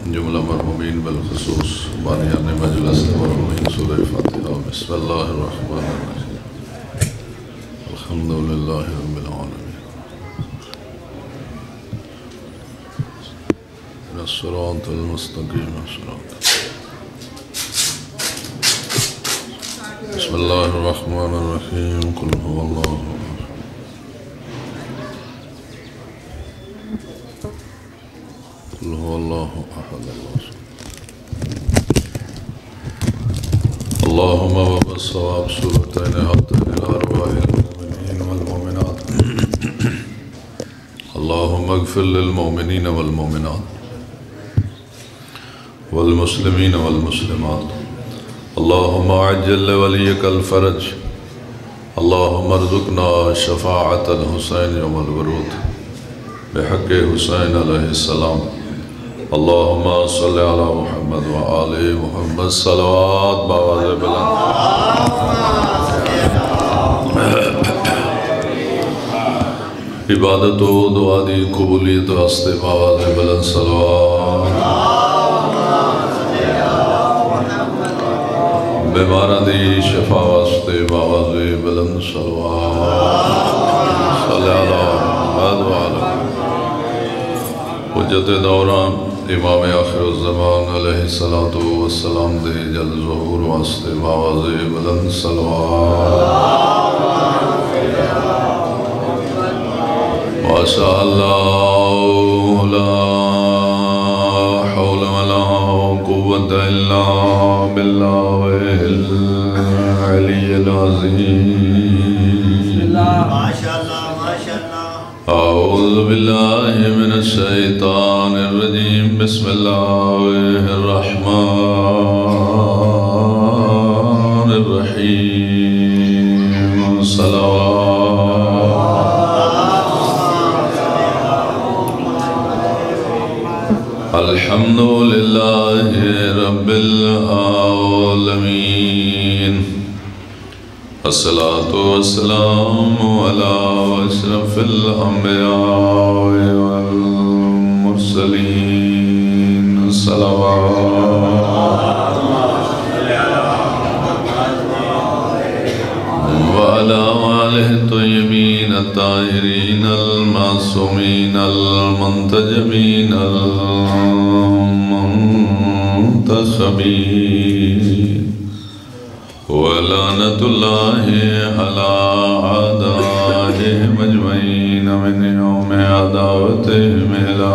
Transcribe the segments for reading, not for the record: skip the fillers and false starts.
جملہ مرحومین بالخصوص بانیان مجلس مرحومین سورہ فاتحہ بسم اللہ الرحمن الرحیم الحمدللہ رب العالمین الصراط المستقیم بسم اللہ الرحمن الرحیم قل هو اللہ قل هو اللہ احد اللہم وبالصواب سورتین حتین الارواح المؤمنین والمؤمنات اللہم اغفر للمؤمنین والمؤمنات والمسلمین والمسلمات اللہم عجل لولیک الفرج اللہم ارزقنا شفاعت الحسین یوم الورود بحق حسین علیہ السلام اللہم صلی علی محمد وآل محمد صلوات باواز بلند عبادت و دعا دی قبولیت واسطے باواز بلند صلوات بیمارہ دی شفا واسطے باواز بلند صلوات صلی علی محمد وآل حجت دوران امام آخر الزمان علیہ السلام دے جل ظہور واسطے باواز بلند صلوات ماشاء اللہ لا حول ولا قوة الا باللہ العلی العظیم ماشاء اللہ اعوذ باللہ من الشیطان الرجیم بسم اللہ الرحمن الرحیم صلوات الحمدللہ رب العالمین الصلاة والسلام على أشرف الأنبياء والمرسلين صلوات وعلى آله الطيبين الطاهرين المعصومين المنتجبين المنتخبين ولعنة الله على أعدائهم أجمعين من يوم عداوتهم إلى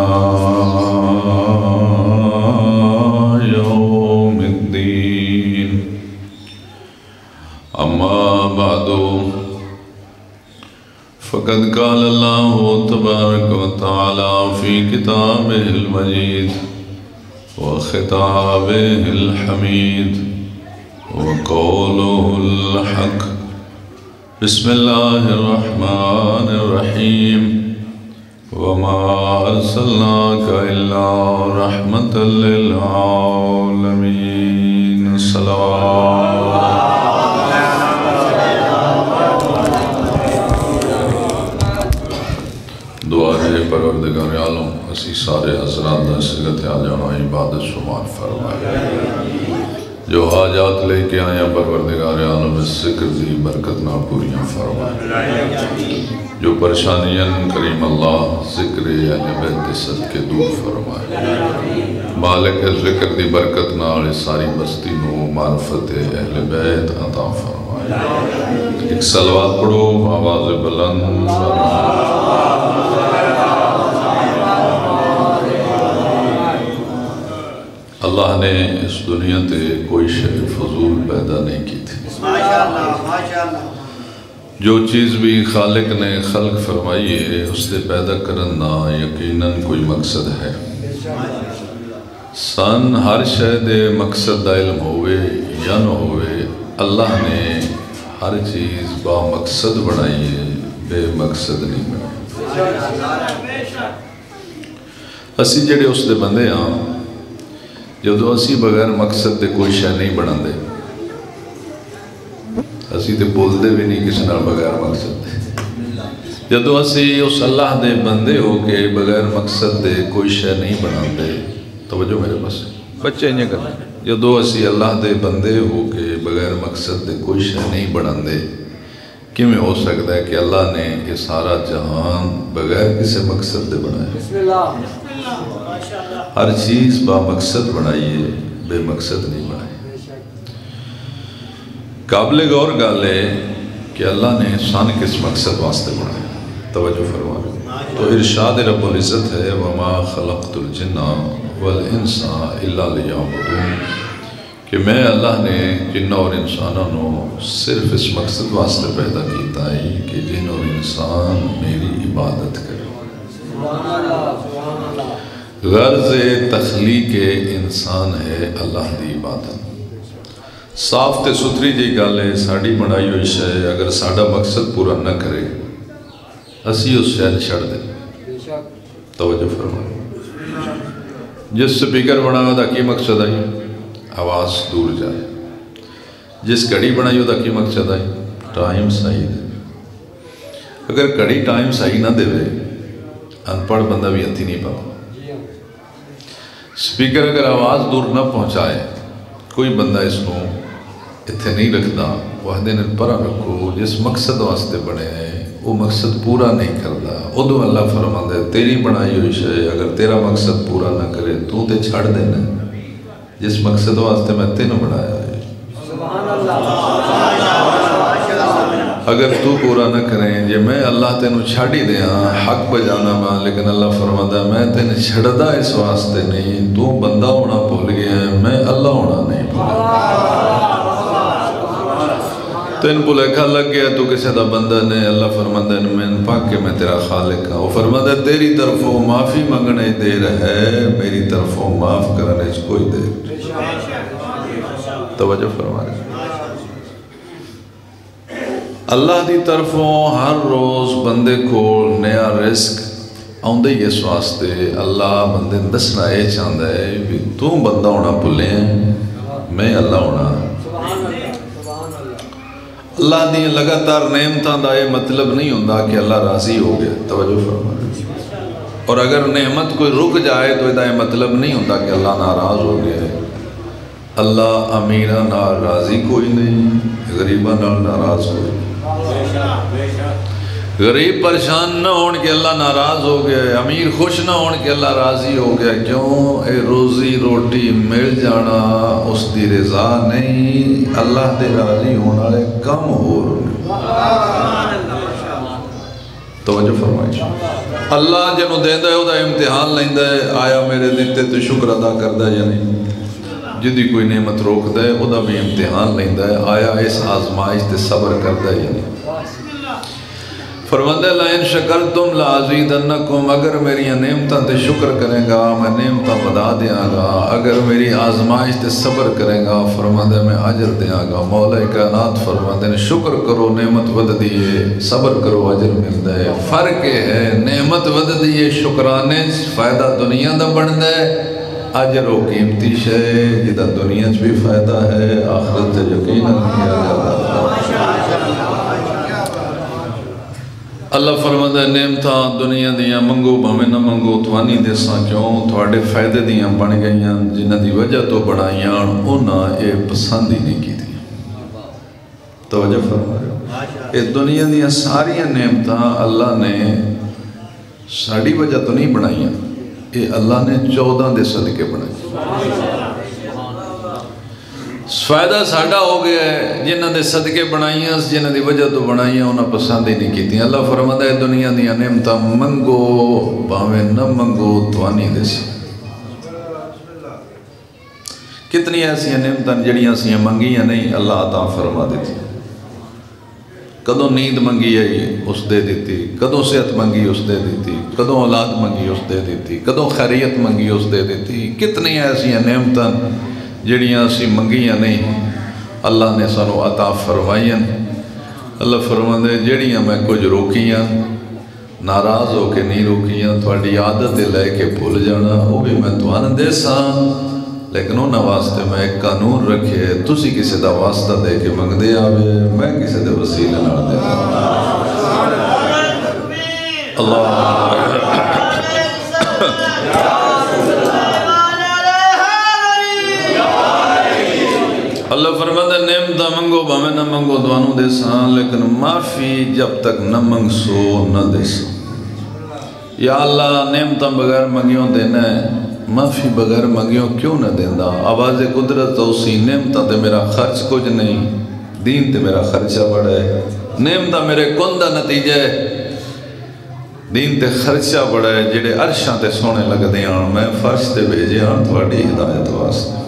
يوم الدين أما بعد فقد قال الله تبارك وتعالى في كتابه المجيد وخطابه الحميد وقوله الحق بسم الله الرحمن الرحيم وما أرسلناك إلا رحمة للعالمين صلوات دعا ہے پروردگار عالم اسی سارے حضرات دا سگت آ جانا عبادت شمار فرمائے جو حاجات لے کے آیا پروردگار عالم ذکر دی برکت نہ پوریاں فرمائے جو پریشانیاں کریم اللہ ذکر اہل بیت صدقے دور فرمائے مالک ذکر دی برکت نال ساری بستی نو معرفت اہل بیت عطا فرمائے ایک صلوات پڑھو آواز بلند اللہ نے اس دنیا تے کوئی شے فضول پیدا نہیں کی تھی جو چیز بھی خالق نے خلق فرمائی ہے اس سے پیدا کرنا یقیناً کوئی مقصد ہے سن ہر شے دے مقصد دا علم ہوئے یا نہ ہوئے اللہ نے ہر چیز با مقصد بنائی ہے بے مقصد نہیں بنائی اسی جڑے اس دے بندے ہاں جدو اسی بغیر مقصد دے کوئی شے نہیں بنا دے اسی تے بول دے بھی نہیں کسی نال بغیر مقصد دے جدو اسی اس اللہ دے بندے ہو کے بغیر مقصد دے کوئی شے نہیں بنا دے توجہ میرے پاس بچے انہیں کرتے جدو اسی اللہ دے بندے ہو کے بغیر مقصد دے کوئی شے نہیں بنان دے کیویں ہو سکتا ہے کہ اللہ نے یہ سارا جہان بغیر کسی مقصد دے بنایا ہر چیز با مقصد بنائیے بے مقصد نہیں بنائی قابل غور گل ہے کہ اللہ نے انسان کس مقصد واسطے بنایا توجہ فرما تو ارشاد رب العزت ہے وما خلقت الجن والانس الا لیعبدون کہ میں اللہ نے جن اور انسانوں صرف اس مقصد واسطے پیدا کیتا ہے کہ جن اور انسان میری عبادت کرے غرض تخلیق انسان ہے اللہ دی عبادت صاف تے ستھری جی گل ہے ساڑی بنائی ہوئی شے اگر ساڑا مقصد پورا نہ کرے اسی اس شے چھڑ دیں توجہ فرمائیں جس سپیکر بنایا دا کی مقصد آئی آواز دور جائے جس کڑی بنائی دا کی مقصد آئی ٹائم صحیح دے اگر کڑی ٹائم صحیح نہ دے ان پڑھ بندہ بھی ہتھی نہیں پاتا سپیکر اگر آواز دور نہ پہنچائے کوئی بندہ اس کو اتھے نہیں رکھتا وحدے نے پرا رکھو جس مقصد واسطے بنے ہیں وہ مقصد پورا نہیں کرتا ادو اللہ فرماتا ہے تیری بنائی ہوئی شے اگر تیرا مقصد پورا نہ کرے تو تے چھڑ دینا جس مقصد واسطے میں تینوں بنایا ہے اگر تو پورا نہ کریں یہ میں اللہ تینوں چھاڑی دیا حق بجانا ماں لیکن اللہ فرماتا ہے میں تینوں چھڑدا اس واسطے نہیں تو بندہ ہونا بھول گیا ہے میں اللہ ہونا نہیں بھول گیا تین بھلیکھا لگ گیا تو کسی دا بندہ نے اللہ فرماتا ہے میں پاک کے میں تیرا خالق ہوں وہ فرماتا ہے تیری طرفوں معافی منگنے دیر ہے میری طرفوں معاف کرنے کوئی دیر توجہ فرما رہے اللہ دی طرفوں ہر روز بندے کو نیا رزق آندے ہی اس واسطے اللہ بندے دسنا یہ چاہتا ہے بھی تو بندہ ہونا بھولے میں اللہ ہونا اللہ دی لگاتار نعمتاں دا یہ مطلب نہیں ہوتا کہ اللہ راضی ہو گیا توجہ فرما اور اگر نعمت کوئی رک جائے تو یہ مطلب نہیں ہوتا کہ اللہ ناراض ہو گیا ہے اللہ امیرہ ناراضی کوئی نہیں غریبہ ناراض کوئی غریب پریشان نہ ہون کہ اللہ ناراض ہو گیا ہے امیر خوش نہ ہون کہ اللہ راضی ہو گیا کیوں اے روزی روٹی مل جانا اس دی رضا نہیں اللہ دے راضی ہونا لے کم ہو توجہ فرمائی اللہ جنہوں دیندہ ہے وہ دا امتحان لیندہ ہے آیا میرے دیتے تو شکر ادا کردہ یا نہیں جدی کوئی نعمت روک دے وہ دا بھی امتحان لیندہ ہے آیا اس آزمائش تے صبر کردہ یا نہیں فرماندہ لائن شکرتم لازیدنکم اگر میری نعمتاں تے شکر کریں گا میں نعمتاں بدا دیاں گا اگر میری آزمائش تے صبر کریں گا فرماندہ میں عجر دیاں گا مولا کائنات فرماندہ نے شکر کرو نعمت ود دیئے صبر کرو عجر مل دے فرق ہے نعمت ود دیئے شکرانے فائدہ دنیا دا بڑھ دے عجر و قیمتی شے جدہ دنیا بھی فائدہ ہے آخرت یقیناً کیا جاتا ہے اللہ فرماتا ہے نعمتاں دنیا دیاں منگو بھامیں نہ منگو توانی دیساں کیوں تھوڑے فائدے دیاں بن گئیاں جنہ دی وجہ تو بڑھائیاں انہاں اے پسند ہی نہیں کی دی توجہ فرما رہے ہو اے دنیا دیاں ساریاں نعمتاں اللہ نے ساڑی وجہ تو نہیں بڑھائیاں اے اللہ نے 14 دے صدقے بڑھائیں فائدہ ساڑھا ہو گیا ہے جنہ دے صدقے بنائیاں جنہ دی وجہ تو بنائیاں انہاں پسند ہی نہیں کیتی اللہ فرماتا ہے دنیا دیا نعمتہ منگو باویں نہ منگو توانی دے سی کتنی ایسی نعمتاں جڑیاں سی منگیاں نہیں اللہ عطا فرما دیتی کدوں نیند منگی ہے اس دے دیتی کدوں صحت منگی اس دے دیتی کدوں اولاد منگی اس دے دیتی کدوں خیریت منگی اس دے دیتی کتنی ایسی نعمتاں جڑیاں اسی منگیاں نہیں اللہ نے سانو عطا فرمائیاں اللہ فرماندے جڑیاں میں کچھ روکیاں ناراض ہو کے نہیں روکیاں تھوڑی عادت لے کے بھول جانا وہ بھی میں توانہ دے ساں لیکن انہاں واسطے میں ایک قانون رکھے تسی کسی دا واسطہ دے کے منگ دے آوے میں کسی دے وسیلہ نہ دے اللہ تسا منگو بھامے نہ منگو دوانوں دے ساں، لیکن معافی جب تک نہ منگ سو نہ دے ساں۔ یا اللہ نعمتاں بغیر منگیوں دینا ہے، معافی بغیر منگیوں کیوں نہ دینا؟ آواز قدرت اسی نعمتاں تے میرا خرچ کچھ نہیں، دین تے میرا خرچہ بڑا ہے، نعمتاں میرے کندہ نتیجہ ہے، دین تے خرچہ بڑا ہے، جڑے عرشاں تے سونے لگ دیاں میں فرش تے بھیجے ہاں تھوڑی ہدایت واسطے۔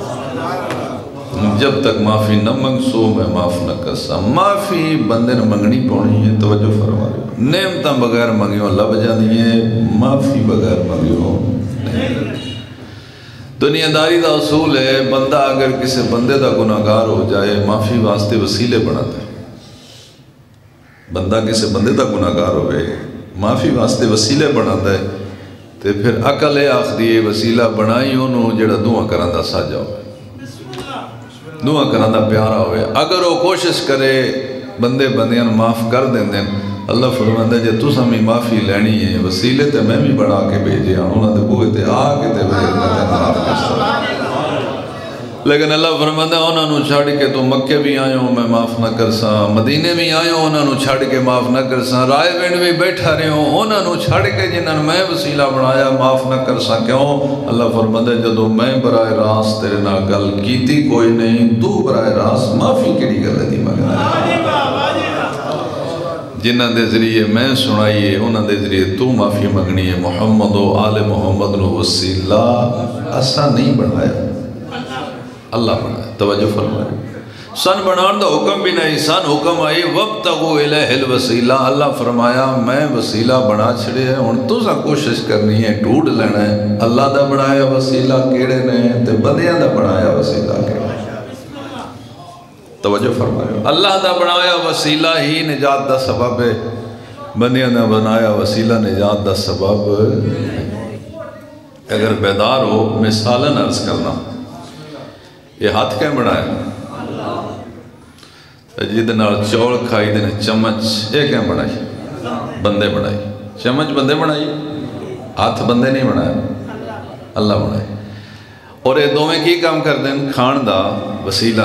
جب تک معافی نہ منگ سو میں معاف نہ کرسا۔ معافی بندے نے منگنی پونی ہے، توجہ فرما رہے ہو، نعمتاں بغیر منگیوں لب جاندی ہے، معافی بغیر منگیوں نہیں۔ دنیا داری دا اصول ہے، بندہ اگر کسی بندے دا گناہگار ہو جائے معافی واسطے وسیلے بناتا ہے۔ بندہ کسی بندے دا گناہگار ہوئے معافی واسطے وسیلے بناتا ہے، تے پھر عقل آخدی ہے وسیلہ بنائی انہوں جڑا دعا کرن دا ساجا ہوئے، دعا کرن دا پیارا ہوئے۔ اگر وہ کوشش کرے بندے بندیاں معاف کر دیں دیں، اللہ فرماتا ہے جے تُساں بھی معافی لینی ہے وسیلے تے میں بھی بڑھا کے بھیجے ہاں، انہوں نے بوئے تے آکے تے بھیج میں تے معاف کرتا۔ لیکن اللہ فرماتا ہے انہوں نے چھاڑ کے تو مکے بھی آئے ہوں میں معاف نہ کرسا، مدینے بھی آئے ہوں انہوں نے چھاڑ کے معاف نہ کرسا، رائے وینڈ بھی بیٹھا رہے ہوں انہوں نے چھاڑ کے جنہوں میں وسیلہ بنایا معاف نہ کرسا۔ کیوں؟ اللہ فرماتا ہے جدو میں برائے راست تیرے نہ گل کیتی کوئی نہیں، تو برائے راست معافی کیڑی گل دی مگنا ہے، جنہ دے ذریعے میں سنائیے انہ دے ذریعے تو معافی مگنی ہے۔ محمد و آل محمد نو وسیلہ ایسا نہیں بنایا، اللہ بنایا۔ توجہ فرمائے، سن بنان دا حکم بھی نہیں، سن حکم آئی وَابْتَغُوا إِلَيْهِ الْوَسِيلَہ، اللہ فرمایا میں وسیلہ بنا چھڑے ہیں، ان تو سا کوشش کرنی ہے ڈھونڈ لینا ہے اللہ دا بنایا وسیلہ کیڑے نے تے بندیاں دا بنایا وسیلہ کیڑے۔ توجہ فرمائے، اللہ دا بنایا وسیلہ ہی نجات دا سبب ہے، بندیاں دا بنایا وسیلہ نجات دا سبب ہے۔ اگر بیدار ہو مثالاً عرض کرنا، یہ ہاتھ کہیں بنایا جیدے نال چول کھائی دینے چمچ، یہ کہیں بنائی بندے بنائی، چمچ بندے بنائی، ہاتھ بندے نہیں بنایا، اللہ بنائی۔ اور یہ دو میں کی کام کر دیں؟ کھان دا وسیلہ،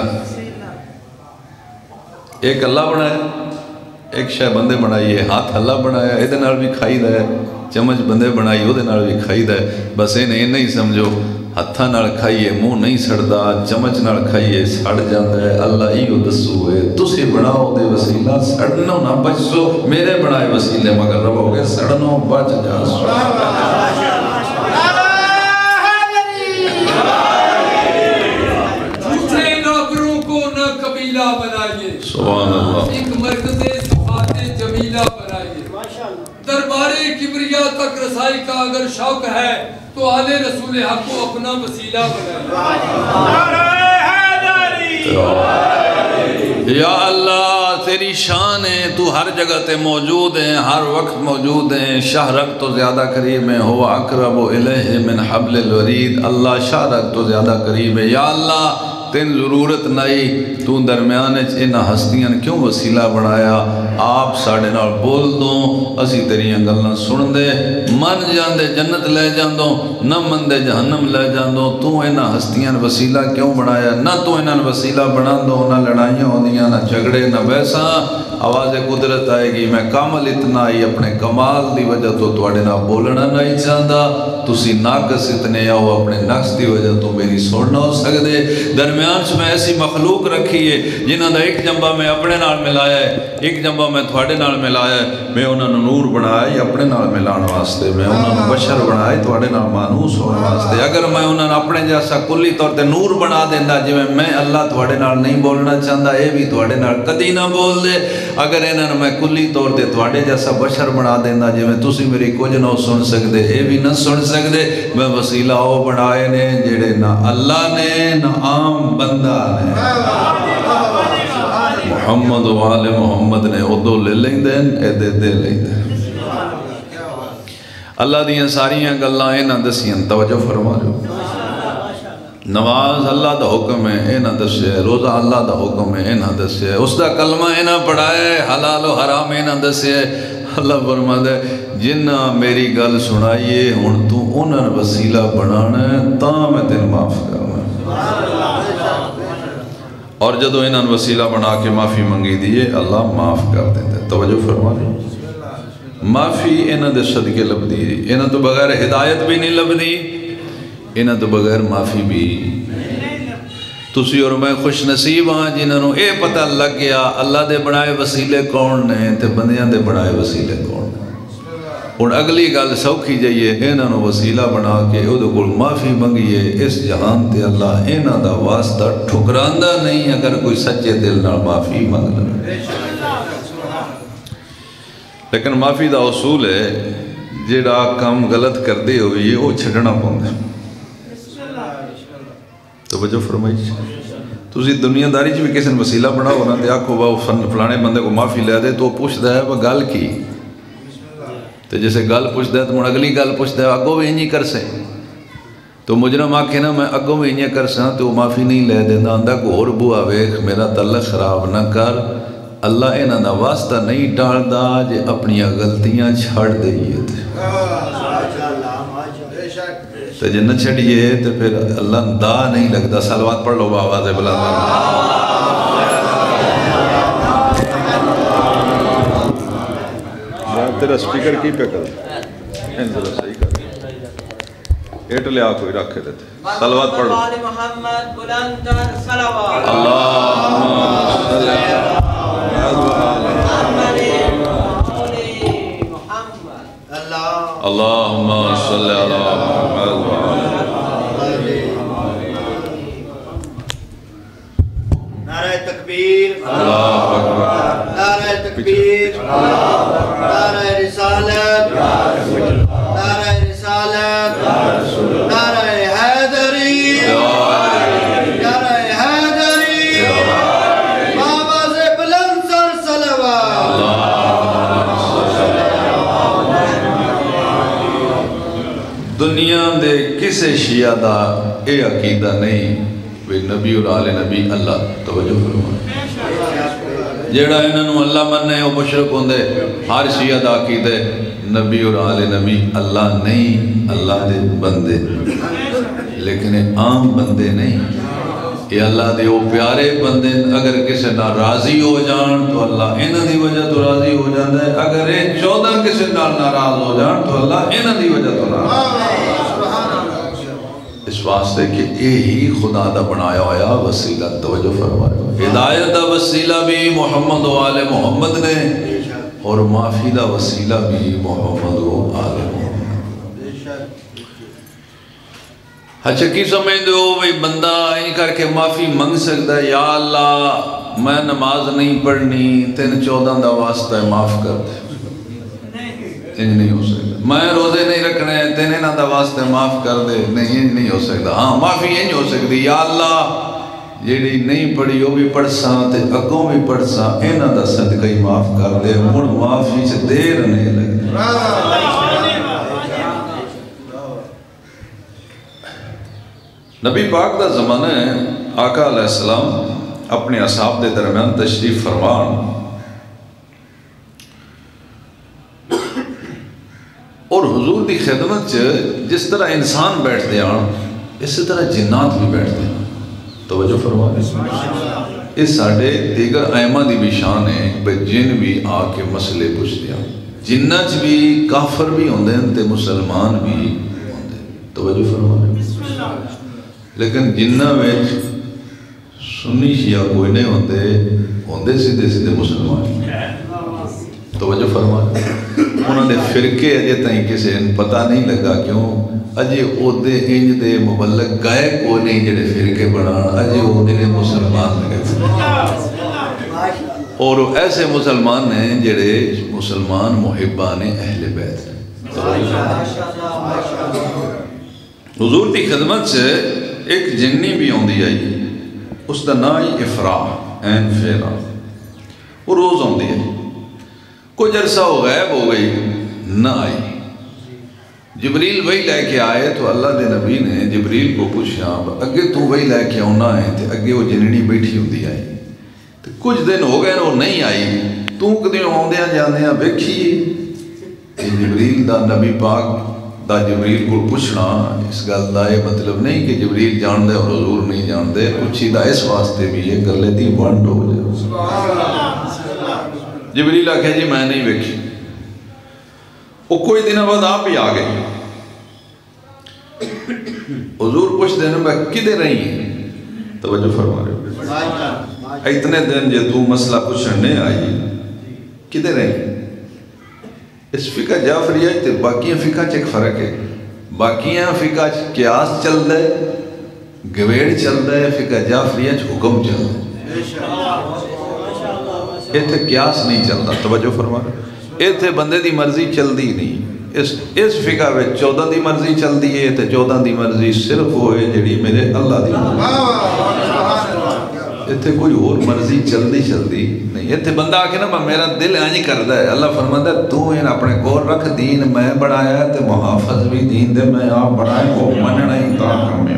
ایک اللہ بنایا ایک شے بندے بنائی ہے، ہاتھ اللہ بنایا ایدے نال بھی کھائی دا ہے، چمچ بندے بنائی ہو دے نال بھی کھائی دا ہے۔ بس نہیں سمجھو ہتھا نال کھائیے منہ نہیں سڑدا، چمچ نال کھائیے سڑ جاندہ ہے، اللہ ایو دسو ہے تسی بناؤ دے وسیلہ سڑنو نہ بچ سو، میرے بنائے وسیلے مگر ربو گے سڑنو بچ جا سو۔ دوسرے نوکروں کو نہ قبیلہ بنائیے، سبحان اللہ، ایک مرکز صفات جمیلہ بنائیے۔ دربار کبریا تک رسائی کا اگر شوق ہے تو آل رسول حق کو اپنا وسیلہ بنائے۔ یا اللہ تیری شان ہے، تو ہر جگہ تے موجود ہیں، ہر وقت موجود ہیں، شاہ رگ تو زیادہ قریب ہے، ہوا اقرب الیہ من حبل الورید، اللہ شاہ رگ تو زیادہ قریب ہے۔ یا اللہ تین ضرورت نہیں، تو درمیان انہا ہستیاں کیوں وسیلہ بنایا؟ آپ ساڑھے نال بول دوں، اسی تیریاں گلنا سن دے، من جاندے جنت لے جاندوں، نہ من دے جہنم لے جاندوں، تو انہا ہستیاں وسیلہ کیوں بنایا؟ نہ تو انہا وسیلہ بنا دو، نہ لڑائیاں ہوندیاں، نہ جھگڑے، نہ ویسا۔ آواز قدرت آئے گی، میں کامل اتنا ہی اپنے کمال دی وجہ تو توڑے نہ بولنا نہیں چاہتا، تسی ناقص اتنے آؤ اپنے نقص دی وجہ تو میری سننا ہو سکتے۔ درمیان سے میں ایسی مخلوق رکھی ہے جنہاں دا ایک جنبہ میں اپنے نال ملایا ہے، ایک جنبہ میں تھوڑے نال ملایا ہے، میں انہاں نے نور بنایا اپنے نال ملان واسطے، میں انہاں نے بشر بنایا تھوڑے نال مانوس ہونے واسطے۔ اگر میں انہاں نے اپنے جیسا کلی طور تے نور بنا دیندہ جو میں اللہ تھوڑے نال نہیں بولنا چاہتا، اے بھی تھوڑے نال کدی نہ بول دے۔ اگر انہاں نے میں کلی طور تے تھوڑے جیسا بشر بنا دیندہ جو میں تسی میری کچھ نہ سن سکتے، اے بھی نہ سن سکتے، میں وسیلہ ہو بنائے نے جڑے نہ اللہ نے نہ عام بندہ نے، محمد و آل محمد نے ادو لے لیں دین ایدے دے لیں دین۔ اللہ دیاں ساریاں گلہ اینا دسیاں توجہ فرما جو، نماز اللہ دا حکم ہے اینا دسے، روزہ اللہ دا حکم ہے اینا دسے، اس دا کلمہ اینا پڑھائے، حلال و حرام اینا دسے۔ اللہ فرما دے جنہ میری گل سنائیے ہن تو انہاں وسیلہ بنانا ہے تاں میں تین معاف کرنا، اور جدو انہوں وسیلہ بنا کے معافی منگی دیئے اللہ معاف کر دیتے. توجہ فرما دیں معافی انہوں دے صدقے لب دی. انہوں تو بغیر ہدایت بھی نہیں لب دی, انہوں تو بغیر معافی بھی. تسی اور میں خوش نصیب ہاں جنہوں اے پتہ لگ گیا اللہ دے بنائے وسیلے کون نے تے بندیاں دے بنائے وسیلے کون نے. اور اگلی گل سوکھی جائیے انہوں وسیلہ بنا کے او دے کول معافی منگیے. اس جہان تے اللہ انہوں دا واسطہ ٹھکراندہ نہیں اگر کوئی سچے دل نہ معافی منگ لے. لیکن معافی دا اصول ہے جیڑا کام غلط کر دے ہوئی وہ چھڑنا پاؤں. توجہ فرمائی تسی دنیا داری بھی کسی نے وسیلہ بناؤ نا تے آکھو وہ فلانے بندے کو معافی لے دے تو پوچھتا ہے وہ گل کی تو جیسے گل پوچھتا ہے تو من اگلی گل پوچھتا ہے اگوں بھی انجی کر سے تو مجرم آکھے نا میں اگوں بھی انجی کر سا تو وہ معافی نہیں لے دینا اندہ کو اور بوا ویکھ میرا تعلق خراب نہ کر. اللہ انہاں دا واسطہ نہیں ٹالدا جے اپنی غلطیاں چھڑ دئیے تو جے نہ چھڑیے تو پھر اللہ دا نہیں لگتا. صلوات پڑھ لو آواز بلند. تیرا سپیکر کی پہ کر ذرا صحیح کر ایٹ لے کوئی رکھے دیتے. صلوات پڑھ لو. اللہم صلی اللہ نعرہ تکبیر اللہ اکبر نعرہ تکبیر نعرہ رسالت نعرہ رسالت نعرہ حیدری نعرہ حیدری آواز بلند سر صلوات. دنیا دے کسے شیعہ دا اے عقیدہ نہیں وی نبی اور آل نبی اللہ. توجہ فرمائے جیڑا انہوں اللہ مننے وہ مشرک ہوندے. ہر شیعہ دا عقیدہ نبی اور آل نبی اللہ نہیں اللہ دے بندے لیکن عام بندے نہیں. یہ اللہ دے وہ پیارے بندے اگر کسے نہ راضی ہو جان تو اللہ انہوں دی وجہ تو راضی ہو جاندے. اگر یہ 14 کسے نہ ناراض ہو جان تو اللہ انہوں دی وجہ تو ناراض. اس واسطے کہ یہی خدا دا بنایا ہویا وسیلہ. توجہ فرمائے ہدایت دا وسیلہ بھی محمد و آل محمد نے اور معافی دا وسیلہ بھی محمد و آل محمد. اچھا کی سمجھ دو بھئی بندہ این کر کے معافی منگ سکتا ہے یا اللہ میں نماز نہیں پڑھنی 3-14 دا واسطہ معاف کر دے. انج نہیں ہو سکتا. میں روزے نہیں رکھنے 3 دا واسطے معاف کر دے. نہیں انج نہیں ہو سکتا. ہاں معافی انج ہو سکتی یا اللہ جیڑی نہیں پڑھی وہ بھی پڑھ ساں تے اگوں بھی پڑھ ساں انہاں دا صدقہ ہی معاف کر دے. مڑ معافی سے دیر نہیں لگتی. نبی پاک دا زمانہ ہے آقا علیہ السلام اپنے اصحاب دے درمیان تشریف فرمان اور حضور دی خدمت جس طرح انسان بیٹھ دیا اسی طرح جنات بھی بیٹھ دیا. توجہ فرمان اس ساڑھے دیگر ائمہ دی بھی شان ہے بھئی جن بھی آ کے مسئلے پوچھ دیا. جنات بھی کافر بھی ہوندے ہیں تے مسلمان بھی ہوندے. توجہ فرمان لیکن جنہ میں سنی شیعہ کوئی نہیں ہوندے سیدھے سیدھے مسلمان. توجہ فرمائے انہوں نے فرقے اجے تائیں کسے پتہ نہیں لگا کیوں اجے عہدے انج دے مبلغ گائے کو نہیں جڑے فرقے بنان اجے عہدے مسلمان لگے. اور ایسے مسلمان ہیں جڑے مسلمان محبان اہل بیت. حضور کی خدمت سے ایک جنی بھی ہوندی آئی اس دا نا ہی افراح این فیرا وہ روز ہوندی ہے. کچھ عرصہ وہ غائب ہو گئی نہ آئی. جبریل وہی لے کے آئے تو اللہ دے نبی نے جبریل کو پوچھا اگے تو وہی لے کے آنا ہے تو اگے وہ جننی بیٹھی ہوندی آئی تو کچھ دن ہو گئے وہ نہیں آئی. تو کدیں آندیاں جاندیاں ویکھی جبریل دا نبی پاک دا جبریل کو پوچھنا اس گل دا یہ مطلب نہیں کہ جبریل جان دے اور حضور نہیں جان دے، پوچھی دا اس واسطے بھی یہ گلے دی بانڈ ہو جائے۔ جبریل آکھے جی میں نہیں ویکھی، وہ کوئی دن بعد آپ ہی آ گئے۔ حضور پوچھ دینا میں کدے رہی ہیں؟ توجہ فرما رہے ہو، اتنے دن جے تو مسئلہ پوچھنے نہیں آئی کدے رہی؟ اس فقہ جعفریہ تے باقیاں فقہ چ ایک فرق ہے۔ باقیاں فقہ قیاس چل دے، گویڑ چل دے، فقہ جعفریہ حکم چل دے، ایتھے قیاس نہیں چلتا۔ توجہ فرما رہے، ایتھے بندے دی مرضی چل دی نہیں۔ اس فقہ میں 14 دی مرضی چل دی ہے، تے 14 دی مرضی صرف ہوئے جڑی میرے اللہ دی مرضی۔ ایتھے کوئی اور مرضی چل دی نہیں۔ ایتھے بندہ آکے نا میرا دل آنی کردہ ہے، اللہ فرماتا ہے تو ان اپنے گور رکھ، دین میں بڑھایا تے محافظ بھی دین دے میں آپ بڑھائیں، وہ مننا ہی تاکہ میں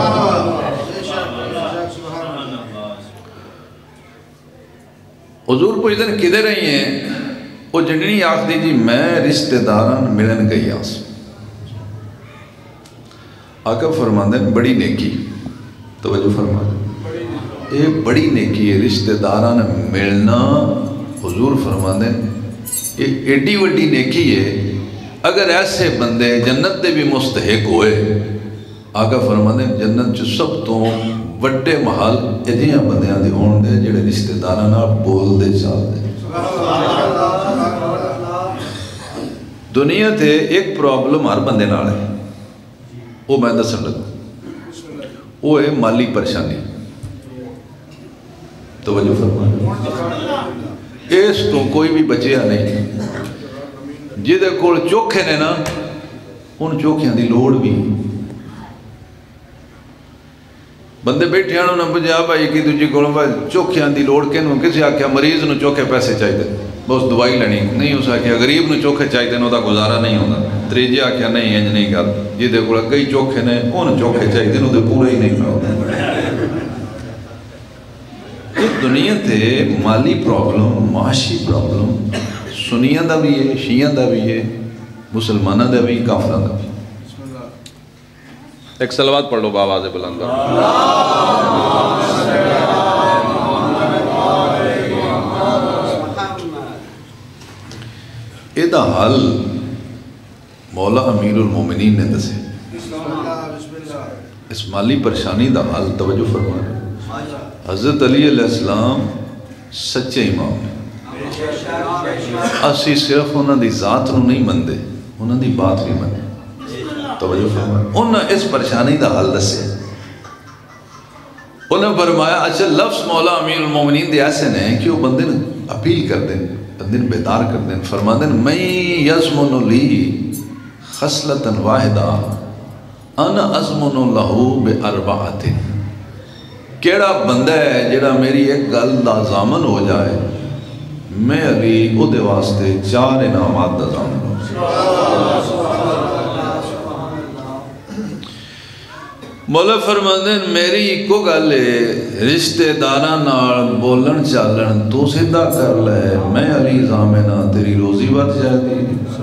حضور پوچھ دن کدے رہی ہیں؟ وہ جننی آخ دی جی میں رشتہ داران ملن گئی آس۔ آقا فرماندے بڑی نیکی، توجہ فرماندے یہ بڑی نیکی ہے رشتہ داران ملنا۔ حضور فرماندے یہ ایڈی وڈی نیکی ہے، اگر ایسے بندے جنت دے بھی مستحق ہوئے، آقا فرماندے جنت جو سب تو وڈے محل ایجیاں بندیاں دے ہون دے جڑے رشتہ دارانا بول دے چال دے۔ دنیا تے ایک پرابلم ہر بندے نال ہے، وہ میں دسن لگا، وہ ہے مالی پریشانی۔ توجہ فرمائیں، اس تو کوئی بھی بچیا نہیں۔ جدے کول چوکھے نے نا ان چوکھیاں دی لوڑ بھی، بندے بیٹھے ہیں انہوں نے بجھا بھائی کی دوجی کولوں بھائی چوکھیاں دی لوڑ کے انہوں کسی آکھیا مریض نو چوکھے پیسے چاہی دے بس دوائی لینی نہیں، اس آکھیا غریب نو چوکھے چاہی دے انہوں دا گزارا نہیں ہوتا، تریجی آکھیا نہیں انج نہیں کر جدے کولا کئی چوکھے نے ان چوکھے چاہی دے انہوں دے پورے ہی نہیں ہوتا۔ اس دنیا تے مالی پرابلم، معاشی پرابلم سنیاں دا بھی ہے، شیعہ دا بھی ہے، مسلمانہ دا بھی، کافرہ دا بھی۔ ایک صلوات پڑھ لو بآواز بلند۔ ایدہ حل مولا امیر المومنین نے دسے، اس مالی پریشانی دا حل توجہ فرمائے۔ حضرت علی علیہ السلام سچے امام نے، اسی صرف انہوں دی ذات نو نہیں مندے، انہوں دی بات بھی مندے۔ توجہ فرمائے، انہوں اس پریشانی دا حل دسے۔ انہوں فرمایا اچھا لفظ مولا امیر المومنین دے ایسے نے کہ وہ بندے اپیل کر دیں، بندے بیدار کر دیں، فرما دیں میں یزمن لی خصلتا واحدہ انا ازمن لہو باربعات۔ کیڑا بندہ ہے جڑا میری ایک گل دا ضامن ہو جائے، میں علی او دے واسطے 4 انعامات دا ضامن ہو۔ مولا فرماندے میری کو گل ہے رشتہ داراں نال بولن چالن تو سیدھا کر لے، میں علی ضامنہ تیری روزی بچ جائے گی،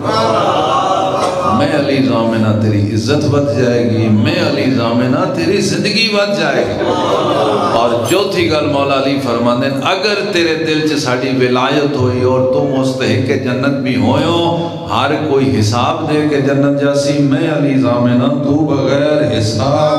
میں علی ضامنہ تیری عزت بچ جائے گی، میں علی ضامنہ تیری زندگی بچ جائے گی۔ اور چوتھی گل مولا علی فرماندے اگر تیرے دل چ ساڑی ولایت ہوئی اور تو مستحق جنت بھی ہوئے ہر کوئی حساب دے کے جنت جاسی، میں علی ضامنہ تو بغیر حساب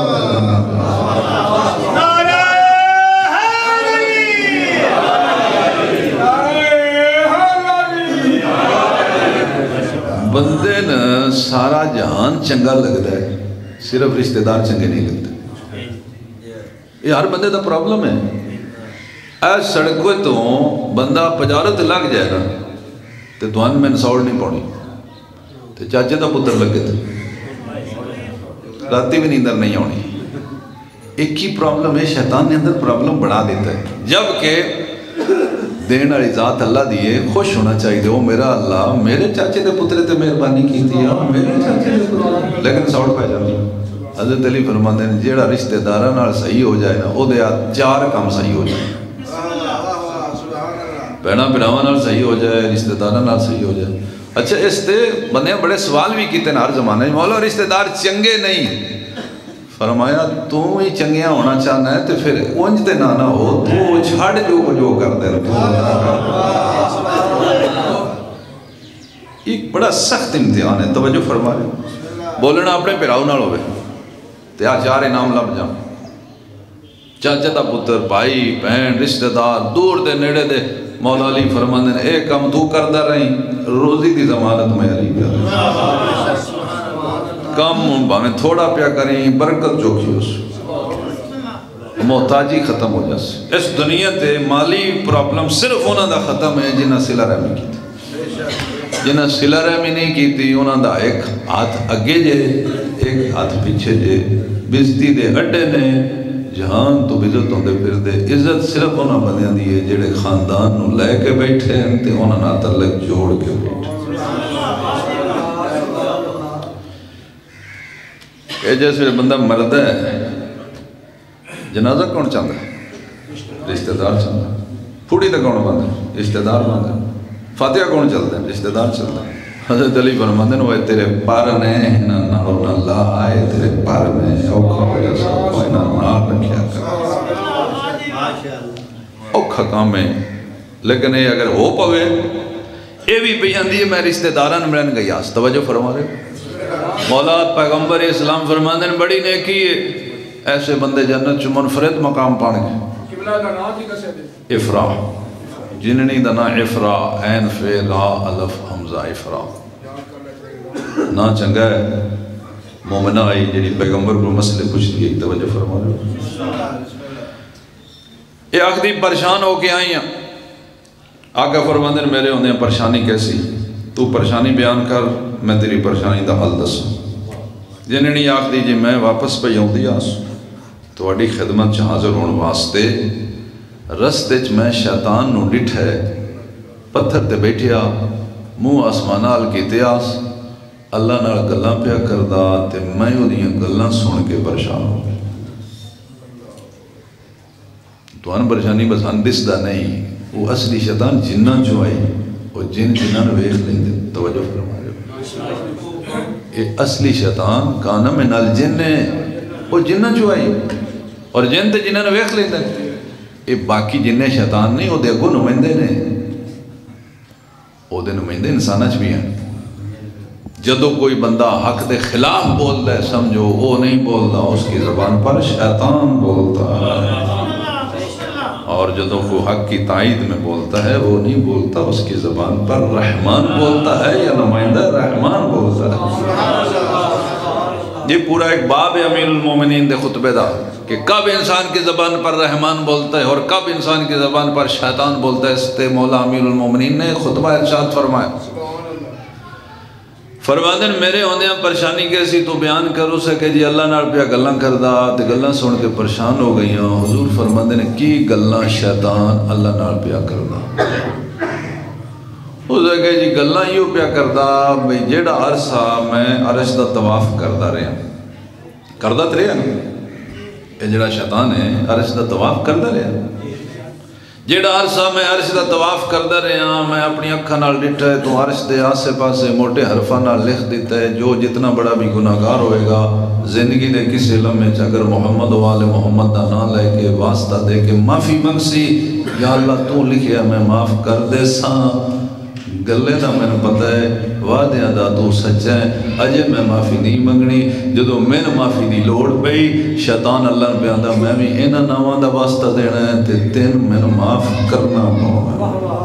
بندے نا سارا جہان چنگا لگتا ہے، صرف رشتہ دار چنگے نہیں لگتے۔ یہ ہر بندے دا پرابلم ہے۔ اے سڑکوں تو بندہ پجارت لگ جائے نا تو دوان میں نسوڑ نہیں پڑی، تو چاچے دا پتر لگے تھے راتی بھی نیندر نہیں ہونی۔ ایک ہی پرابلم ہے، شیطان نے اندر پرابلم بڑھا دیتا ہے، جبکہ دین والی ذات اللہ دیئے خوش ہونا چاہیے، وہ میرا اللہ میرے چاچے دے پترے تے مہربانی کی تھی، میرے چاچے دے پترے لیکن سوڑ پہ جاتی۔ حضرت علی فرماتے ہیں جیڑا رشتہ دارہ نال صحیح ہو جائے نا او دے 4 کام صحیح ہو جائے، بہنا بھراواں نال صحیح ہو جائے، رشتہ دارہ نال صحیح ہو جائے، اچھا اس تے بندے بڑے سوال بھی کیتے ہیں ہر زمانے مولا رشتہ دار چنگے نہیں، فرمایا تو ہی چنگیاں ہونا چاہنا ہے تو پھر اونج تے نہ ہو، تو چھڑ جو کر دے ایک بڑا سخت امتحان ہے، توجہ فرما رہے بولنا اپنے پیراؤ نال ہوئے تے آ چار انعام لب جاؤں، چاچا دا پتر، بھائی، بہن، رشتہ دار، دور دے نیڑے دے، مولا علی فرماندے نے اے کم تو کردہ رہی روزی دی ضمانت میں علی کر کم بانے تھوڑا پیا کریں برکت چوکی اس محتاجی ختم ہو جاسے۔ اس دنیا تے مالی پرابلم صرف انہاں دا ختم ہے جنہاں صلہ رحمی کی تھی، جنہاں صلہ رحمی نہیں کی تھی انہاں دا ایک ہاتھ اگے جے ایک ہاتھ پیچھے جے، بزتی دے اڈے نے جہان تو عزت ہوندے پھر دے، عزت صرف انہاں بندیاں دی ہے جڑے خاندان نو لے کے بیٹھے ہیں تے انہاں نہ تعلق جوڑ کے بیٹھے۔ اے جیسے بندہ مرد ہے جنازہ کون چاہتا ہے؟ رشتہ دار چاہتا ہے۔ پھوڑی تے کون بندہ ہے؟ رشتہ دار بندہ ہے۔ فاتحہ کون چلتا ہے؟ رشتہ دار چلتا ہے۔ حضرت علی فرماندے نے وہ تیرے پر نے نہ نالو نہ لا آئے تیرے پر میں اوکھا ہو جا سا کوئی نہ نار رکھیا کر اوکھا کام ہے، لیکن یہ اگر ہو پوے یہ بھی پیاندی ہے میں رشتہ داران ملن گئی آس۔ توجہ فرما رہے مولا پیغمبر اسلام فرماندے نے بڑی نیکی ہے ایسے بندے جنت چو منفرد مقام پانے گے۔ افرا جننی دنا افرا این فی لا الف حمزہ افرا نا چنگا ہے مومنہ آئی جنہی پیغمبر کو مسئلے پوچھ دی ایک توجہ فرما رہے یہ آخری پریشان ہو کے آئی ہیں آقا فرماندن میرے ہوندے پریشانی کیسی تو پریشانی بیان کر میں تیری پریشانی دا حل دس جنہی آخری جی میں واپس پہ یوں دیا تو اڈی خدمت چاہ حاضر ہون واسطے رستے چ میں شیطان نو ڈٹھے پتھر تے بیٹھیا منہ آسمان آل کی تیاس اللہ نال گلاں پیا کردہ تے میں انہیں گلاں سن کے پریشان ہو گئے تو ان پریشانی بس اندس دا نہیں وہ اصلی شیطان جنہ جو آئی وہ جن جنہ نے ویخ لیں دے توجہ فرما رہے یہ اصلی شیطان کانا میں نال جن نے وہ جنہ جو آئی اور جن تے جنہ نے ویخ لیں دے یہ باقی جنہیں شیطان نہیں وہ دیکھو نمائندے نے وہ دے نمائندے انسانہ چ بھی ہیں جدو کوئی بندہ حق دے خلاف بول دے سمجھو وہ نہیں بول دا اس کی زبان پر شیطان بولتا ہے اور جدو کوئی حق کی تائید میں بولتا ہے وہ نہیں بولتا اس کی زبان پر رحمان بولتا ہے یا نمائندہ رحمان بولتا ہے یہ پورا ایک باب ہے امیر المومنین دے خطبے دا کہ کب انسان کی زبان پر رحمان بولتا ہے اور کب انسان کی زبان پر شیطان بولتا ہے اس تے مولا امیر المومنین نے خطبہ ارشاد فرمایا فرماندن میرے ہوندے ہیں پریشانی کیسی تو بیان کرو سکے جی اللہ نال پیا گلاں کردہ تے گلاں سن کے پریشان ہو گئی ہیں حضور فرماندن نے کی گلاں شیطان اللہ نال پیا کردہ اس کہ جی گلاں یوں پیا کردہ بھئی جیڑا عرصہ میں عرش دا طواف کردہ رہے ہیں کردہ تے رہے ہیں یہ جڑا شیطان ہے عرش دا طواف کردہ رہے ہیں جیڑا عرصہ میں عرش دا طواف کردہ رہے ہیں میں اپنی اکھا نال ڈٹھا ہے تو عرش دے آسے پاسے موٹے حرفہ نال لکھ دیتا ہے جو جتنا بڑا بھی گناہگار ہوئے گا زندگی دے کسی لمحے اگر محمد والے محمد دا نام لے کے واسطہ دے کے معافی منگسی یا اللہ تو لکھیا میں معاف کر دے ساں گلے دا میں نے پتہ ہے وعدیاں دا تو سچا ہے اجے میں معافی نہیں منگنی جدو میں نے معافی دی لوڑ پئی شیطان اللہ نے بیاندہ میں بھی اینا نامان دا واسطہ دینا ہے تے تین میں نے معاف کرنا پاؤں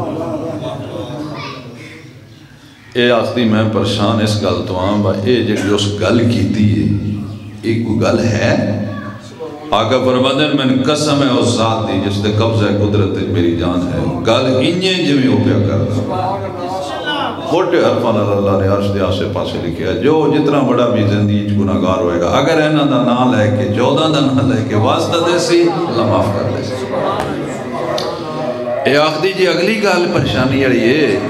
اے آخری میں پریشان اس گل تو آن با اے جڑی اس گل کی تھی ایک کوئی گل ہے آقا فرمادن میں نے قسم ہے اس ذات دی جس دے قبضہ قدرت میری جان ہے گل انجیں جو میں اوپیا کرتا موٹے حرفان اللہ نے عرش دے آسے پاسے لکھیا جو جتنا بڑا بھی زندگی گناہگار ہوئے گا اگر اینا دا نام لے کے 14 دا نام لے کے واسطہ دے سی اللہ معاف کر دے سی اے آخری جی اگلی گل پریشانی ہے یہ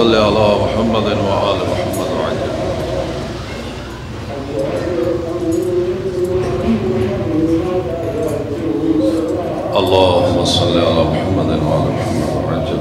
صل على محمد وآل محمد وعجل اللهم صل على محمد وآل محمد وعجل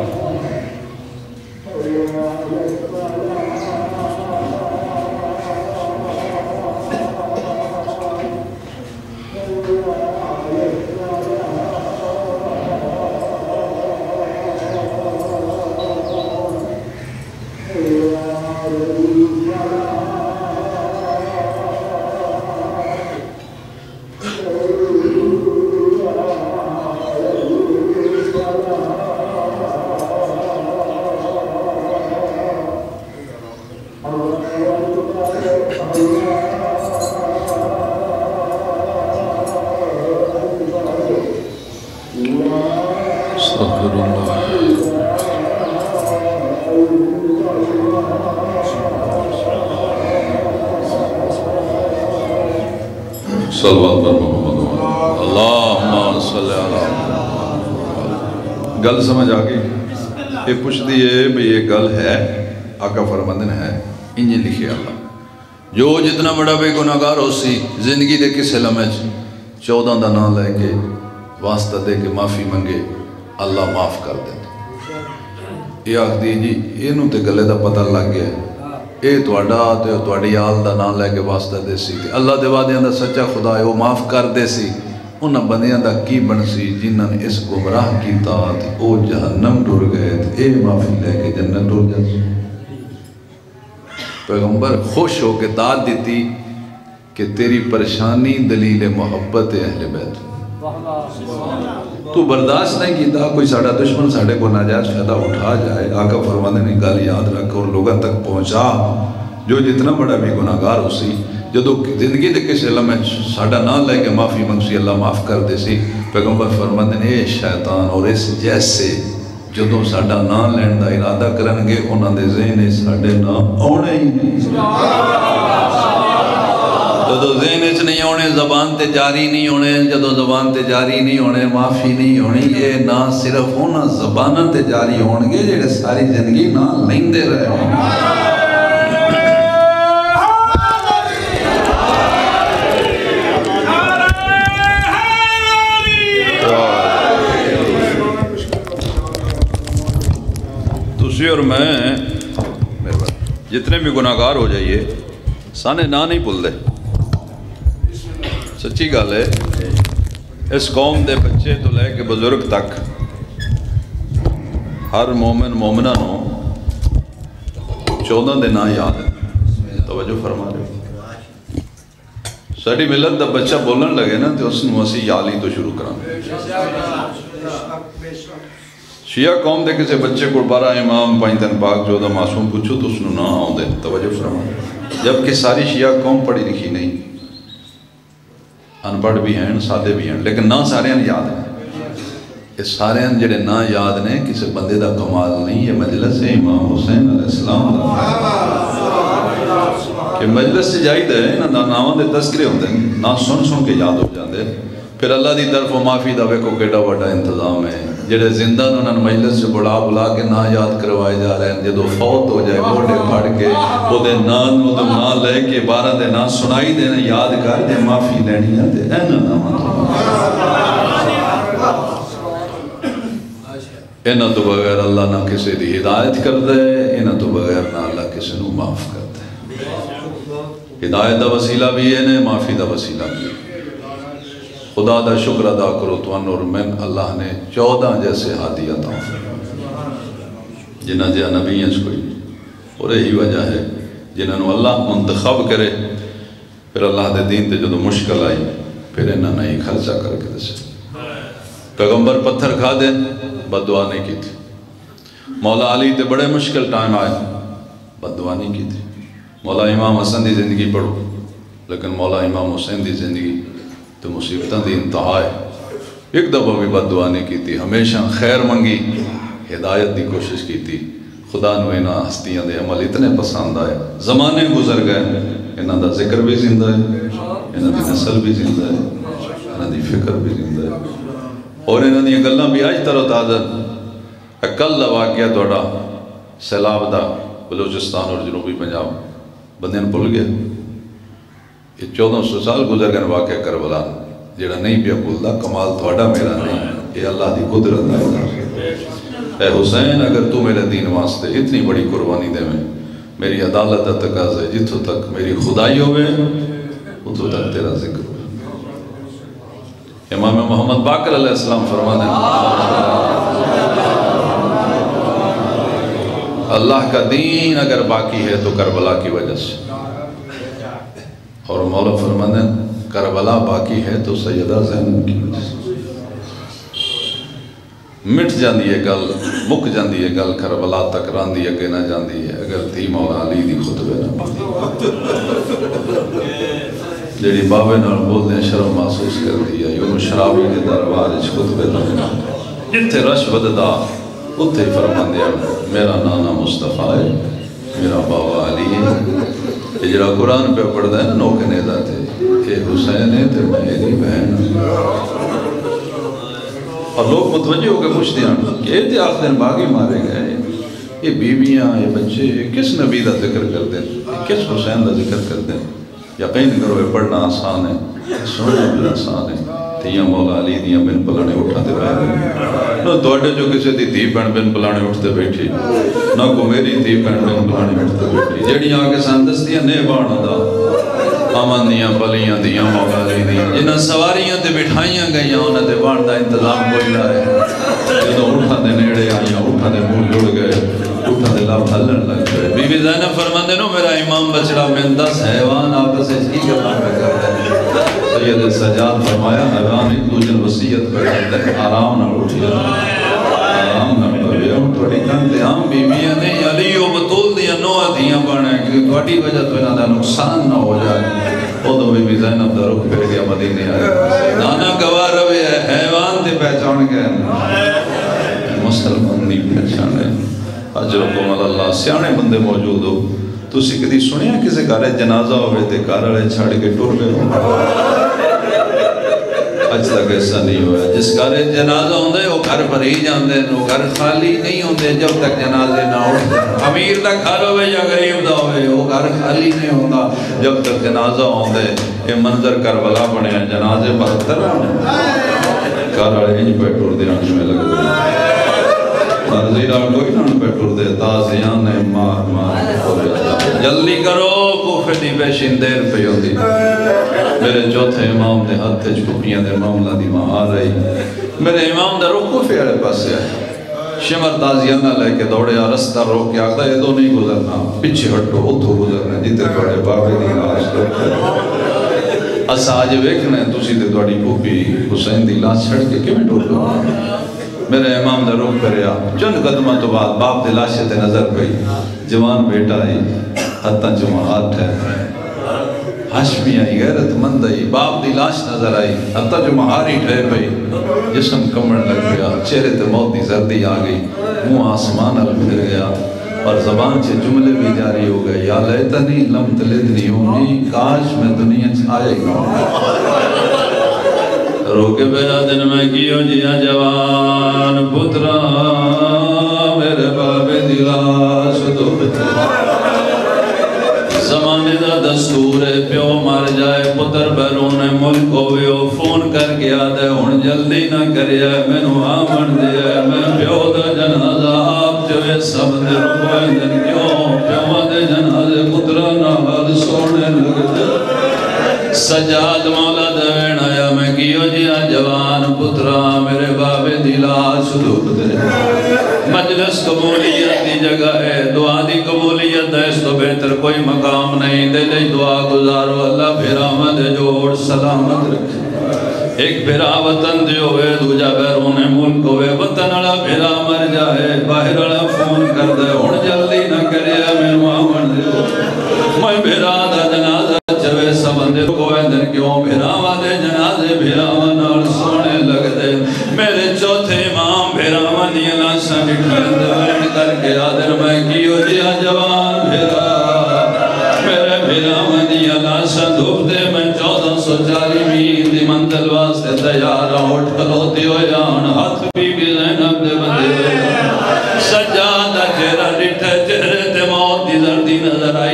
گل سمجھ آگئی یہ پوچھ دیئے بھئی یہ گل ہے آقا فرمندن ہے انجھے لکھے اللہ جو جتنا بڑا بے گناہگار ہو سی زندگی دے کس لمحے 14 دا نام لے کے واسطہ دے کے معافی منگے اللہ معاف کر دے یہ آخ دی جی یہ نو تے گلے دا پتہ لگ گیا اے توڑی آل دا نام لے کے واسطہ دے سی اللہ دے وعدیاں دا سچا خدا ہے وہ معاف کر دے سی انہاں بندیاں دا کی بن سی جنہاں نے اس گمراہ کیتا تھی او جہنم ڈر گئے تھے اے معافی لے کے جنت ڈر جا سی پیغمبر خوش ہو کے داد دیتی کہ تیری پریشانی دلیل محبت اہل بیت تو برداشت نہیں کیتا کوئی ساڑھا دشمن ساڑھے کو ناجائز فائدہ اٹھا جائے آقا فرمانے نے گل یاد رکھ اور لوگوں تک پہنچا جو جتنا بڑا بھی گناہگار ہو سی جدو زندگی دے کس علم میں ساڑھا نہ لے کے معافی منگسی اللہ معاف کر دے سی پیغمبر فرمانے نے اے شیطان اور اس جیسے جدو ساڑھا نہ لین دا ارادہ کرنگے انہاں دے ذہن ساڑھے نہ آنے ہی نہیں جدو ذہن اچ نہیں ہونے زبان تے جاری نہیں ہونے جدو زبان تے جاری نہیں ہونے معافی نہیں ہونی یہ نہ صرف ہونا زبان تے جاری ہونگے جیڑے ساری زندگی نہ لیندے رہے ہوں تسی اور میں جتنے بھی گناہگار ہو جائیے سانے نہ نہیں بھول دے سچی گل ہے اس قوم دے بچے تو لے کے بزرگ تک ہر مومن مومنہ نو 14 دن یاد ہے توجہ فرما رہے ساڑی ملت دا بچہ بولن لگے نا تو اس نے اسی یالی تو شروع کرا شیعہ قوم دے کسے بچے کو 12 امام 5 دن پاک 14 معصوم پوچھو تو اس نے نہ آؤں دے توجہ فرما جبکہ ساری شیعہ قوم پڑھی لکھی نہیں انپڑھ بھی ہیں سادے بھی ہیں لیکن نہ سارے ہیں یاد ہیں یہ سارے ہیں جڑے نہ یاد نے کسی بندے دا کمال نہیں یہ مجلس ہے امام حسین علیہ السلام کہ مجلس سے جائی دے نہ نامہ دے تذکرے ہوتے ہیں نہ سن کے یاد ہو جاندے پھر اللہ دی طرف معافی دا کو کیڑا بڑا انتظام ہے جڑے زندہ انہوں نے مجلس سے بلا کے نہ یاد کروائے جا رہے ہیں جدو فوت ہو جائے موڑے پڑھ کے وہ دے نہ لے کے 12 دے نہ سنائی دینا یاد کر دے معافی لینی ہے دے اینا نہ اینا تو بغیر اللہ نہ کسی دی ہدایت کر دے اینا تو بغیر نہ اللہ کسی نو معاف کر دے ہدایت دا وسیلہ بھی ہے معافی دا وسیلہ بھی ہے خدا دا شکر ادا کرو تو ان اور من اللہ نے 14 جیسے ہادی عطا جنہ جہاں نبی ہیں کوئی اور یہی وجہ ہے جنہوں اللہ منتخب کرے پھر اللہ دے دین تے جدو مشکل آئی پھر انہوں نے خرچہ کر کے دسے پیغمبر پتھر کھا دے بد دعا نہیں کی تھی مولا علی تے بڑے مشکل ٹائم آئے بد دعا نہیں کی تھی مولا امام حسن دی زندگی پڑھو لیکن مولا امام حسین دی زندگی تو مصیبتاں دی انتہا ہے ایک دفعہ بھی بد دعا نہیں کی تھی ہمیشہ خیر منگی ہدایت دی کوشش کی تھی خدا نو اینا ہستیاں دے عمل اتنے پسند آئے زمانے گزر گئے انہاں دا ذکر بھی زندہ ہے انہاں دی نسل بھی زندہ ہے انہاں دی فکر بھی زندہ ہے اور انہاں دی گلاں بھی آج تر و تازہ کل دا واقعہ توڑا سیلاب دا بلوچستان اور جنوبی پنجاب بندے بھول گیا. یہ 1400 سال گزر گئے واقعہ کربلا جڑا نہیں پیا بھولدا. کمال تھوڑا میرا نہیں، یہ اللہ دی قدرت ہے. اے حسین اگر تو میرے دین واسطے اتنی بڑی قربانی دے میں، میری عدالت دا تقاضا ہے جتھوں تک میری خدائی ہوئے اتھوں تک تیرا ذکر ہوئے. امام محمد باقر علیہ السلام فرماتے ہیں اللہ کا دین اگر باقی ہے تو کربلا کی وجہ سے، اور مولا فرماتے ہیں کربلا باقی ہے تو سیدہ زینب کی وجہ سے. مٹ جاندی ہے گل، مک جاندی ہے گل، کربلا تک راندی اگے نہ جاندی ہے اگر تھی مولا علی دی خطبے نہ پڑھی. جیڑی بابے نال بول دیں شرم محسوس کر دیا یوں شرابی کے دربار اچھ خطبے نہ جتھے رش بددا اتھے فرمان دیا میرا نانا مصطفیٰ ہے، میرا بابا علی ہے. یہ جڑا قرآن پہ پڑھ دیں نوکے نیدہ تھے کہ حسین ہے تو میری بہن. اور لوگ متوجہ ہو کے پوچھتے ہیں کہ یہ آخر دن باغی مارے گئے، یہ بیویاں یہ بچے کس نبی دا ذکر کر دیں، کس حسین دا ذکر کر دیں. یقین کرو یہ پڑھنا آسان ہے، سننا بھی آسان ہے. تیاں مولا علی دیاں بن پلانے اٹھاتے بیٹھے نہ توڑے جو کسی دی تھی پہن بن پلانے اٹھتے بیٹھی نہ کو میری تھی پہن بن پلانے اٹھتے بیٹھی. جیڑی آگے ساندستیاں نے بانا دا امن دیاں پلیاں دیاں مولا علی دیاں جنہاں سواریاں تے بٹھائیاں گئیاں انہاں تے بان دا انتظام کوئی لائے. جدو اٹھا دے نیڑے آئیاں اٹھا دے مول جڑ گئے اٹھا دے لاب ہلن لگ گئے. بی بی زینب فرماندے نو میرا امام بچڑا میں 10 حیوان آپ سے کی کرنا پہ کرتے ہیں. سید سجاد فرمایا حیوان ایک دوجن وسیعت پہ کرتے ہیں آرام نہ اٹھیا آرام نہ پڑھیا. توڑی کنتے ہم بیویاں نہیں علی و بطول دیا نوہ دیاں بانے کہ توڑی وجہ تو انہاں دا نقصان نہ ہو جائے. وہ تو بی بی زینب دا رخ پھر گیا مدینے آئے نانا گوار روے حیوان تے پہچان گئے مسلمان نہیں پہچانے. اجرکم اللہ سیانے بندے موجود ہو تو اسی کدی سنیا کسی گھرے جنازہ ہوئے تے گھر والے چھڑ کے ٹور گئے ہو. اج تک ایسا نہیں ہوا. جس گھرے جنازہ ہوندے وہ گھر پر ہی جاندے وہ گھر خالی نہیں ہوندے جب تک جنازے نہ اٹھتے. امیر دا گھر ہوئے یا غریب دا ہوئے وہ گھر خالی نہیں ہوندا جب تک جنازہ ہوندے. یہ منظر کربلا بنے ہیں جنازے بہتر ہونے گھر والے انج پہ ٹور دے انج میں لگ دے زیرہ کوئی نہ پہ ٹور دے تازیاں نے مار مار جلدی کرو کوفے دی بیشین دیر پہ ہوتی. میرے چوتھے امام دے ہاتھ تے چھپیاں دے معاملہ دی ماں آ رہی. میرے امام دا رخ کوفے والے پاس ہے شمر تازیاں نہ لے کے دوڑے رستہ روک کے آگتا ہے دو نہیں گزرنا پیچھے ہٹو اتھو گزرنا جیتے توڑے بابے دی لاش کرتے. اسا آج ویکھنے تسی تے توڑی پوپی حسین دی لاش چھڑ کے کیوں ٹور دو. میرے امام دا رخ کریا چند قدمہ تو بعد باپ دے لاشے تے نظر پئی جوان بیٹا ہی حتاں جماعت ہے ہاشمی آئی غیرت مند آئی باپ دی لاش نظر آئی حتاں جماعاری ٹھے پئی جسم کمڑ لگ گیا چہرے تے موت دی زردی آ گئی منہ آسمان ال پھر گیا اور زبان سے جملے بھی جاری ہو گئے یا لیتنی لم تلدنی امی کاش میں دنیا چھائے گا. روکے بیرا دن میں کیوں جیا جوان پترا میرے بابے دلا شدو زمانے دا دستور ہے پیو مار جائے پتر بیرون ملک ہوئے فون کر کے آدھے ہون جلدی نہ کریا میں نو آمن دیا میں پیو دا جنازہ آپ جو سب دے رکوئے دن کیوں پیو دے جنازے پترا نال سونے لگ دے. سجاد مولا دوین آیا میں کیوں جیا جوان پترا میرے بابے دلاش دھوپ دے. مجلس قبولیت دی جگہ ہے دعا دی قبولیت ہے اس تو بہتر کوئی مقام نہیں. دے لئی دعا گزارو اللہ پھر آمد جوڑ سلامت رکھے. ایک پھرا وطن دیو ہوئے دوجہ بیرون ملک ہوئے وطن اڑا پھرا مر جائے باہر اڑا فون کر دے ہون جلدی نہ کرے میں مامن دیو میں پھرا دا جنازہ چوے سبندے کوئے دن کیوں پھرا دے جنازے پھرا نال سونے لگ دے. میرے چوتھے امام پھرا دیا لاشا بٹھائیں دوائن کر کے آدر میں کیوں جیا جوان پھرا میرے پھرا دیا لاشا دھوپ دے میں 1440 میل دی منزل واسطے تیار اٹھ کھلوتی ہوئے آن ہاتھ بھی زینب دے بندے سجادہ چہرہ ڈٹھے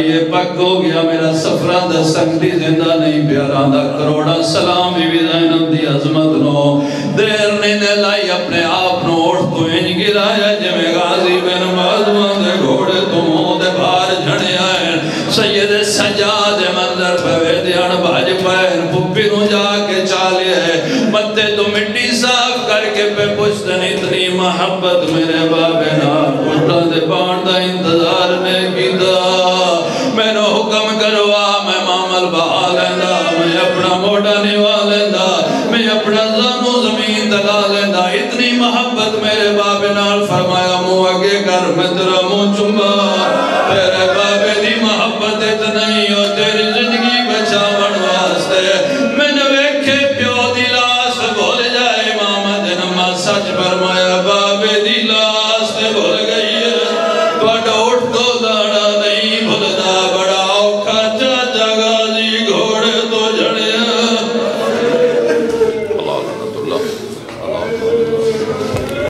یہ پک ہو گیا میرا سفران دا سنگتی زندہ نہیں پیاران دا کروڑا سلام بی بی زینب دی عظمت نو دیر نے لائی اپنے آپ نو اٹھ تو انج گرایا جمع غازی بن معظوان دے گھوڑے تو موں دے بھار جھڑے آئے سید سجاد مندر پہ دیان بھاج پائن پپی نو جا کے چالے ہے متے تو مٹی صاف کر کے پہ پوچھتن اتنی محبت میرے بابے نال پوٹا دے باندہ انتظار نے کی دا میں نو حکم کروا میں معامل بہا لیندہ میں اپنا موڑا نوا لیندہ میں اپنا زانو زمین دلا لیندہ اتنی محبت میرے بابے نال فرمایا مو اگے کر میں تیرا مو چمبا میرے بابے